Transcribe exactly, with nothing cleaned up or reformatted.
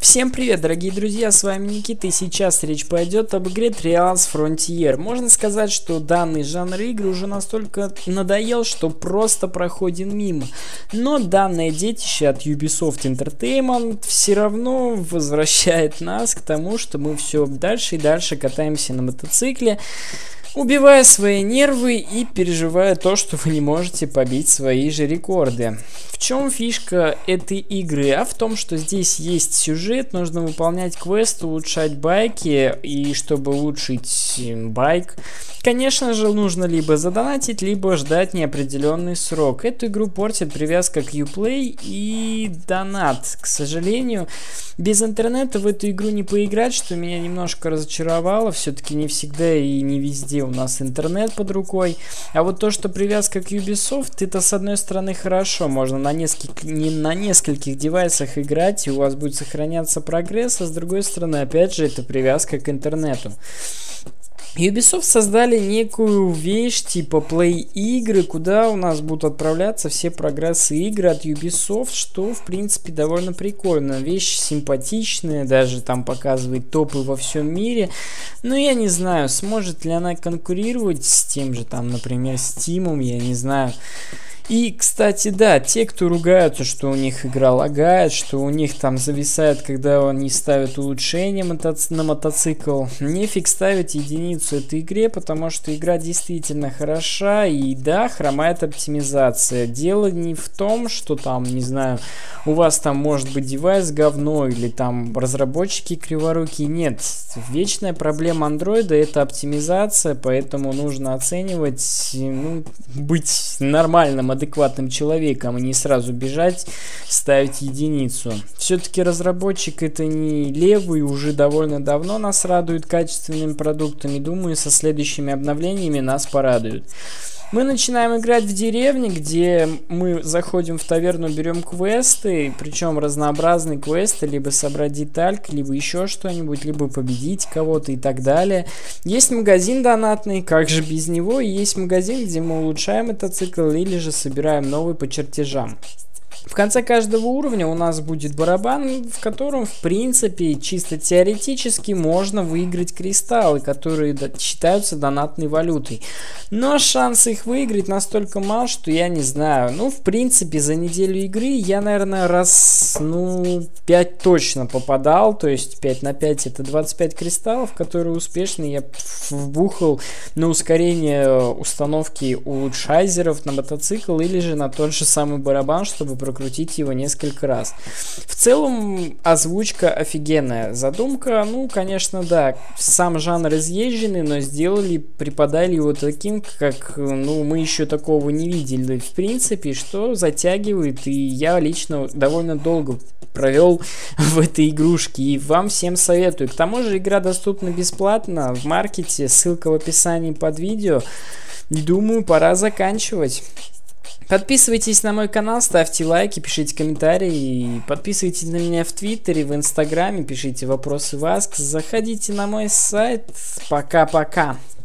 Всем привет, дорогие друзья, с вами Никита, и сейчас речь пойдет об игре Trials Frontier. Можно сказать, что данный жанр игр уже настолько надоел, что просто проходим мимо. Но данное детище от Ubisoft Entertainment все равно возвращает нас к тому, что мы все дальше и дальше катаемся на мотоцикле, убивая свои нервы и переживая то, что вы не можете побить свои же рекорды. В чем фишка этой игры? А в том, что здесь есть сюжет, нужно выполнять квесты, улучшать байки, и чтобы улучшить байк, конечно же, нужно либо задонатить, либо ждать неопределенный срок. Эту игру портит привязка к Uplay и донат. К сожалению, без интернета в эту игру не поиграть, что меня немножко разочаровало. Все-таки не всегда и не везде у нас интернет под рукой. А вот то, что привязка к Ubisoft, это с одной стороны хорошо. Можно на, нескольких, не на нескольких девайсах играть, и у вас будет сохраняться прогресс. А с другой стороны, опять же, это привязка к интернету. Ubisoft создали некую вещь типа Play игры, куда у нас будут отправляться все прогрессы игры от Ubisoft, что в принципе довольно прикольно. Вещь симпатичная, даже там показывает топы во всем мире. Но я не знаю, сможет ли она конкурировать с тем же там, например, Steam, я не знаю. И, кстати, да, те, кто ругаются, что у них игра лагает, что у них там зависает, когда они ставят улучшение мотоци- на мотоцикл, нефиг ставить единицу этой игре, потому что игра действительно хороша, и да, хромает оптимизация. Дело не в том, что там, не знаю, у вас там может быть девайс говно, или там разработчики криворукие, нет. Вечная проблема андроида — это оптимизация, поэтому нужно оценивать, ну, быть нормальным, адекватным человеком, и не сразу бежать, ставить единицу. Все-таки разработчик — это не левый, уже довольно давно нас радует качественными продуктами. Думаю, со следующими обновлениями нас порадуют. Мы начинаем играть в деревне, где мы заходим в таверну, берем квесты, причем разнообразные квесты, либо собрать детальки, либо еще что-нибудь, либо победить кого-то и так далее. Есть магазин донатный, как же без него, и есть магазин, где мы улучшаем мотоцикл или же собираем новый по чертежам. В конце каждого уровня у нас будет барабан, в котором, в принципе, чисто теоретически можно выиграть кристаллы, которые считаются донатной валютой. Но шансы их выиграть настолько мал, что я не знаю. Ну, в принципе, за неделю игры я, наверное, раз, ну, пять точно попадал. То есть пять на пять это двадцать пять кристаллов, которые успешно я вбухал на ускорение установки улучшайзеров на мотоцикл или же на тот же самый барабан, чтобы прокрутить его несколько раз. В целом озвучка офигенная. Задумка, ну, конечно, да, сам жанр изъезженный, но сделали, преподали его таким, как, ну, мы еще такого не видели, в принципе, что затягивает, и я лично довольно долго провел в этой игрушке, и вам всем советую. К тому же игра доступна бесплатно в маркете, ссылка в описании под видео, и думаю, пора заканчивать. Подписывайтесь на мой канал, ставьте лайки, пишите комментарии, подписывайтесь на меня в Твиттере, в Инстаграме, пишите вопросы в Ask, заходите на мой сайт. Пока-пока.